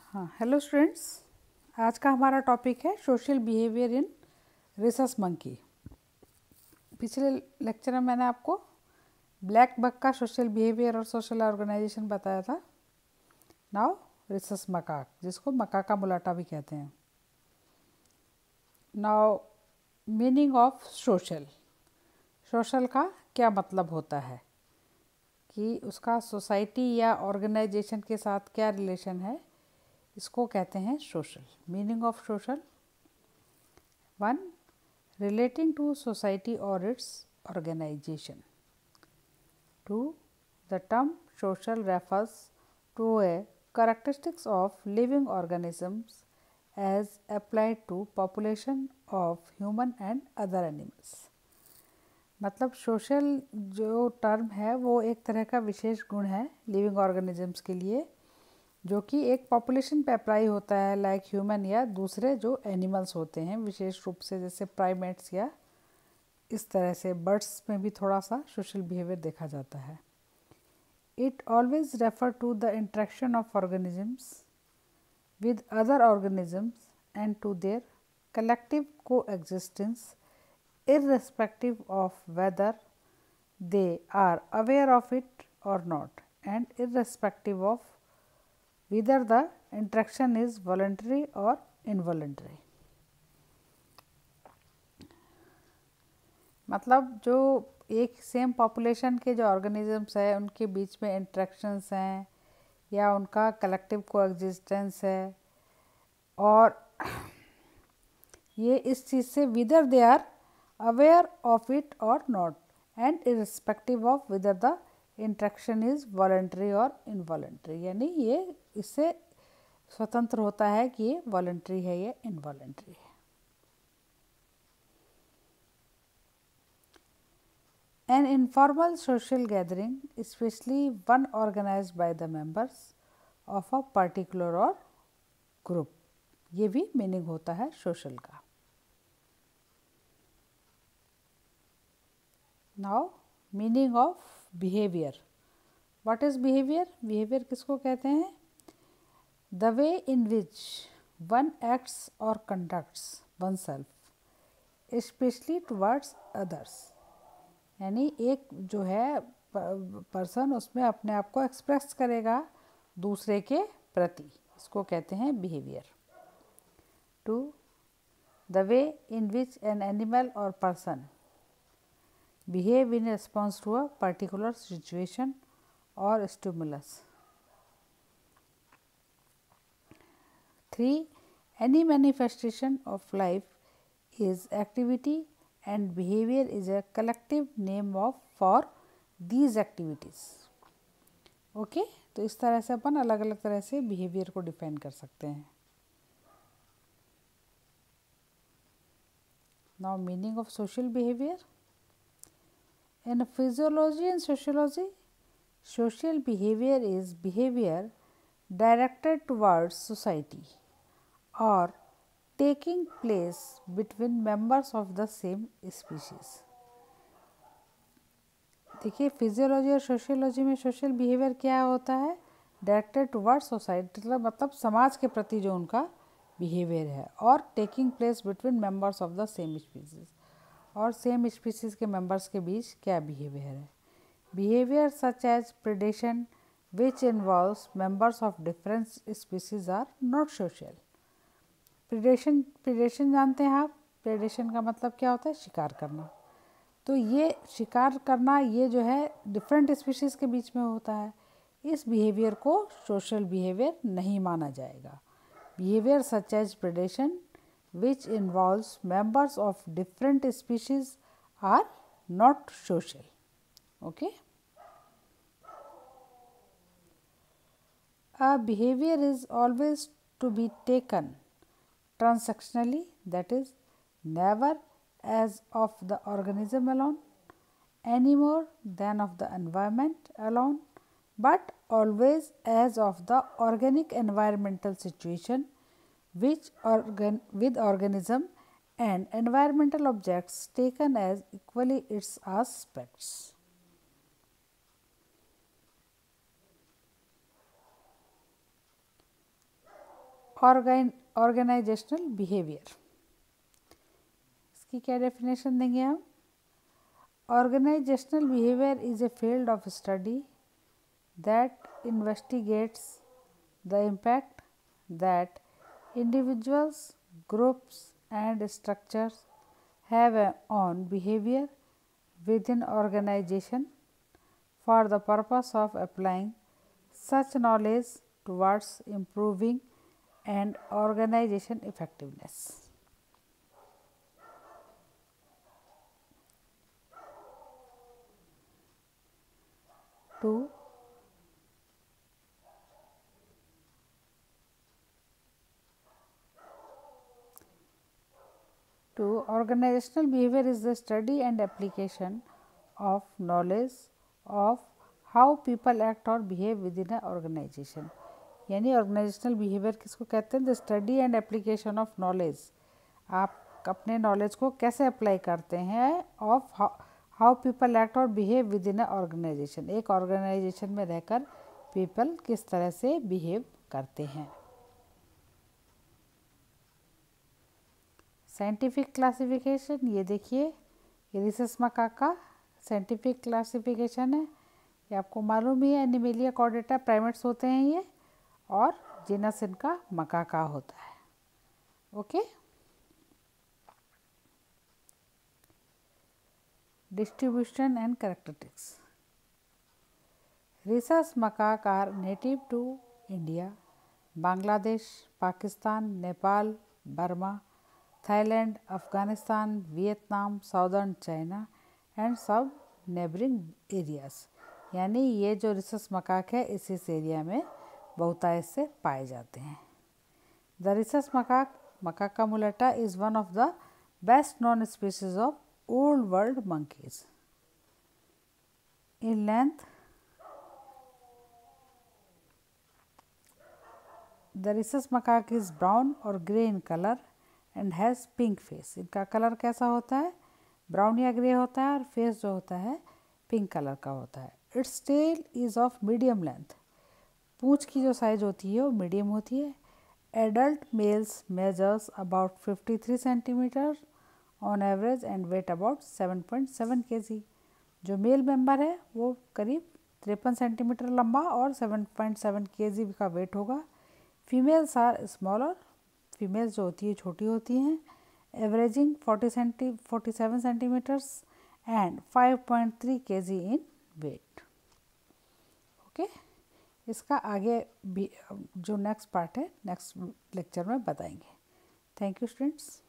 हाँ, hello students. आज का हमारा टॉपिक है social behaviour in rhesus monkey. पिछले लेक्चर में मैंने आपको ब्लैक बग का सोशल बिहेवियर और सोशल ऑर्गेनाइजेशन बताया था। नाउ रिसस मकाक, जिसको मकाका मुलाटा भी कहते हैं। Now meaning of social. Social का क्या मतलब होता है, कि उसका सोसाइटी या ऑर्गेनाइजेशन के साथ क्या रिलेशन है, इसको कहते हैं social. Meaning of social: 1. Relating to society or its organization. 2. The term social refers to a characteristics of living organisms as applied to population of human and other animals. मतलब social जो term है वो एक तरह का विशेष गुण है living organisms के लिए, जो कि एक पॉपुलेशन पे अप्लाई होता है, लाइक ह्यूमन या दूसरे जो एनिमल्स होते हैं, विशेष रूप से जैसे प्राइमेट्स या इस तरह से बर्ड्स में भी थोड़ा सा सोशल बिहेवियर देखा जाता है। It always refer to the interaction of organisms with other organisms and to their collective coexistence irrespective of whether they are aware of it or not, and irrespective of whether the interaction is voluntary or involuntary. मतलब जो एक same population के जो organisms है उनके बीच में interactions हैं या उनका कलेक्टिव को एग्जिस्टेंस है, और ये इस चीज़ से whether they are aware of it और not, and irrespective of whether the interaction is voluntary और इनवॉलंटरी, यानी ये इससे स्वतंत्र होता है कि ये वॉलंटरी है या इनवॉलंटरी है। An informal social gathering, especially one organized by the members of a particular or group, ये भी मीनिंग होता है सोशल का। Now meaning of behaviour. What is behaviour? Behaviour किसको कहते हैं? The way in which one acts और conducts oneself, especially towards others, यानी एक जो है पर्सन उसमें अपने आप को एक्सप्रेस करेगा दूसरे के प्रति, इसको कहते हैं behaviour. 2. The way in which an animal और person behave in response to a particular situation or stimulus. 3. Any manifestation of life is activity and behavior is a collective name of for these activities. Okay तो इस तरह से अपन अलग अलग तरह से behaviour को डिफाइन कर सकते हैं। Now meaning of social behaviour. In physiology and sociology, social behavior is behavior directed towards society or taking place between members of the same species. देखिए फिजियोलॉजी और सोशियोलॉजी में सोशल बिहेवियर क्या होता है? डायरेक्टेड टुवर्ड्स सोसाइटी, मतलब समाज के प्रति जो उनका बिहेवियर है, और taking place between members of the same species, और सेम स्पीसीज के मेंबर्स के बीच क्या बिहेवियर है। Behaviour such as predation which involves members of different species are not social. Predation जानते हैं आप? प्रेडेशन का मतलब क्या होता है? शिकार करना। तो ये शिकार करना ये जो है डिफरेंट स्पीशीज के बीच में होता है, इस बिहेवियर को सोशल बिहेवियर नहीं माना जाएगा। Behaviour such as predation which involves members of different species are not social. Okay. A behavior is always to be taken transactionally, that is never as of the organism alone any more than of the environment alone, but always as of the organic environmental situation with organism and environmental objects taken as equally its aspects. Organisational behaviour, इसकी क्या definition देंगे हम? Organisational behaviour is a field of study that investigates the impact that individuals, groups and structures have on behavior within organization for the purpose of applying such knowledge towards improving and organization effectiveness. Two, organizational behavior is the study and application of knowledge of how people act or behave within a organization. यानी organisational behaviour किसको कहते हैं? The study and application of knowledge, आप अपने knowledge को कैसे apply करते हैं ऑफ हाउ पीपल एक्ट और behave within a organisation, एक ऑर्गेनाइजेशन में रहकर पीपल किस तरह से बिहेव करते हैं। साइंटिफिक क्लासिफिकेशन, ये देखिए ये रिसेस मकाक का साइंटिफिक क्लासिफिकेशन है, ये आपको मालूम ही है। एनिमेलिया कॉर्डेटा प्राइमेट्स होते हैं ये, और जीनस इनका मकाका होता है। Okay, distribution and characteristics. Rhesus macaque are native to India, Bangladesh, Pakistan, Nepal, Burma, Thailand, Afghanistan, Vietnam, southern China and सब नेबरिंग एरियाज। यानी ये जो रिसेस मकाक है इस एरिया में बहुतायत से पाए जाते हैं। The rhesus Macaca mulatta is one of the best known species of old world monkeys. In length, the rhesus macaque is brown or grey in color and has pink face. इनका colour कैसा होता है? Brown या grey होता है, और face जो होता है पिंक कलर का होता है। Its tail is of medium length, पूँछ की जो साइज होती है वो मीडियम होती है। Adult males measures about 53 centimetre on average and weight about 7.7 kg। जो मेल मेंबर है वो करीब 53 सेंटीमीटर लंबा और 7.7 kg का वेट होगा। फीमेल्स आर स्मॉलर, फीमेल्स जो होती है छोटी होती हैं, averaging 47 centimetres and 5.3 kg in weight. Okay, इसका आगे भी जो नेक्स्ट पार्ट है नेक्स्ट लेक्चर में बताएंगे। Thank you students.